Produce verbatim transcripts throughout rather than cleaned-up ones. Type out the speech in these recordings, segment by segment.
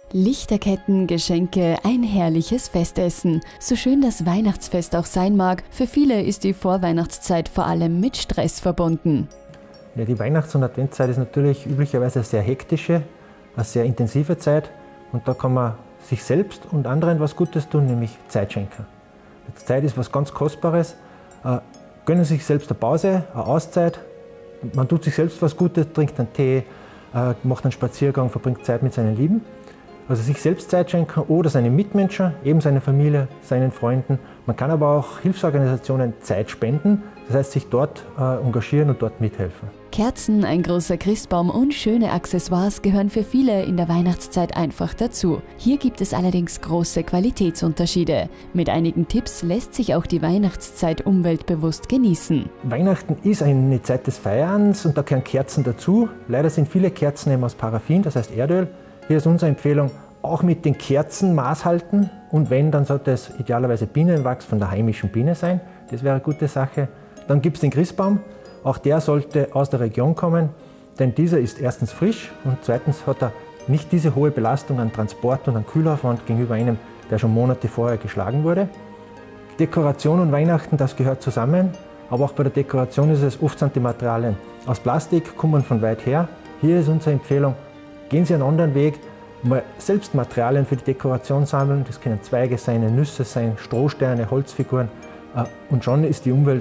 Lichterketten, Geschenke, ein herrliches Festessen. So schön das Weihnachtsfest auch sein mag, für viele ist die Vorweihnachtszeit vor allem mit Stress verbunden. Ja, die Weihnachts- und Adventszeit ist natürlich üblicherweise eine sehr hektische, eine sehr intensive Zeit. Und da kann man sich selbst und anderen was Gutes tun, nämlich Zeit schenken. Die Zeit ist was ganz Kostbares. Äh, gönnen sich selbst eine Pause, eine Auszeit. Man tut sich selbst was Gutes, trinkt einen Tee, äh, macht einen Spaziergang, verbringt Zeit mit seinen Lieben. Also sich selbst Zeit schenken oder seinen Mitmenschen, eben seiner Familie, seinen Freunden. Man kann aber auch Hilfsorganisationen Zeit spenden, das heißt sich dort äh, engagieren und dort mithelfen. Kerzen, ein großer Christbaum und schöne Accessoires gehören für viele in der Weihnachtszeit einfach dazu. Hier gibt es allerdings große Qualitätsunterschiede. Mit einigen Tipps lässt sich auch die Weihnachtszeit umweltbewusst genießen. Weihnachten ist eine Zeit des Feierns und da gehören Kerzen dazu. Leider sind viele Kerzen eben aus Paraffin, das heißt Erdöl. Hier ist unsere Empfehlung, auch mit den Kerzen Maß halten und wenn, dann sollte es idealerweise Bienenwachs von der heimischen Biene sein. Das wäre eine gute Sache. Dann gibt es den Christbaum. Auch der sollte aus der Region kommen, denn dieser ist erstens frisch und zweitens hat er nicht diese hohe Belastung an Transport und an Kühlaufwand gegenüber einem, der schon Monate vorher geschlagen wurde. Dekoration und Weihnachten, das gehört zusammen, aber auch bei der Dekoration ist es oft sind die Materialien aus Plastik, kommen von weit her. Hier ist unsere Empfehlung, gehen Sie einen anderen Weg, mal selbst Materialien für die Dekoration sammeln. Das können Zweige sein, Nüsse sein, Strohsterne, Holzfiguren. Und schon ist die Umwelt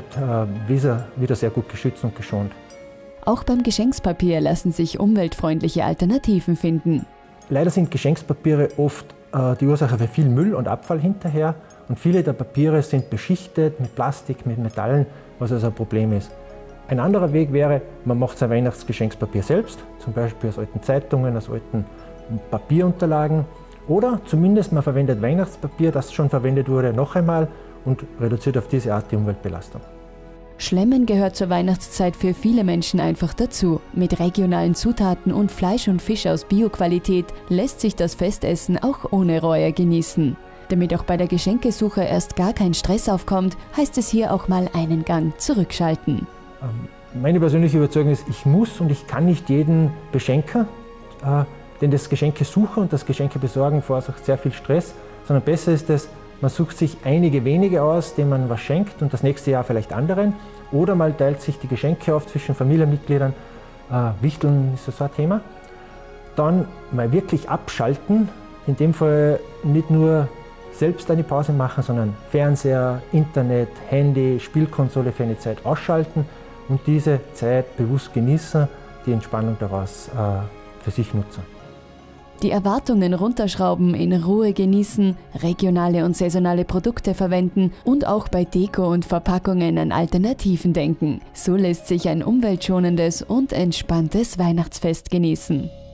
wieder sehr gut geschützt und geschont. Auch beim Geschenkspapier lassen sich umweltfreundliche Alternativen finden. Leider sind Geschenkspapiere oft die Ursache für viel Müll und Abfall hinterher. Und viele der Papiere sind beschichtet mit Plastik, mit Metallen, was also ein Problem ist. Ein anderer Weg wäre, man macht sein Weihnachtsgeschenkspapier selbst, zum Beispiel aus alten Zeitungen, aus alten Papierunterlagen. Oder zumindest man verwendet Weihnachtspapier, das schon verwendet wurde, noch einmal und reduziert auf diese Art die Umweltbelastung. Schlemmen gehört zur Weihnachtszeit für viele Menschen einfach dazu. Mit regionalen Zutaten und Fleisch und Fisch aus Bioqualität lässt sich das Festessen auch ohne Reue genießen. Damit auch bei der Geschenkesuche erst gar kein Stress aufkommt, heißt es hier auch mal einen Gang zurückschalten. Meine persönliche Überzeugung ist, ich muss und ich kann nicht jeden beschenken, äh, denn das Geschenkesuchen und das Geschenkebesorgen verursacht sehr viel Stress, sondern besser ist es, man sucht sich einige wenige aus, denen man was schenkt und das nächste Jahr vielleicht anderen. Oder man teilt sich die Geschenke auf zwischen Familienmitgliedern. Äh, Wichteln ist so ein Thema. Dann mal wirklich abschalten, in dem Fall nicht nur selbst eine Pause machen, sondern Fernseher, Internet, Handy, Spielkonsole für eine Zeit ausschalten und diese Zeit bewusst genießen, die Entspannung daraus äh, für sich nutzen. Die Erwartungen runterschrauben, in Ruhe genießen, regionale und saisonale Produkte verwenden und auch bei Deko und Verpackungen an Alternativen denken. So lässt sich ein umweltschonendes und entspanntes Weihnachtsfest genießen.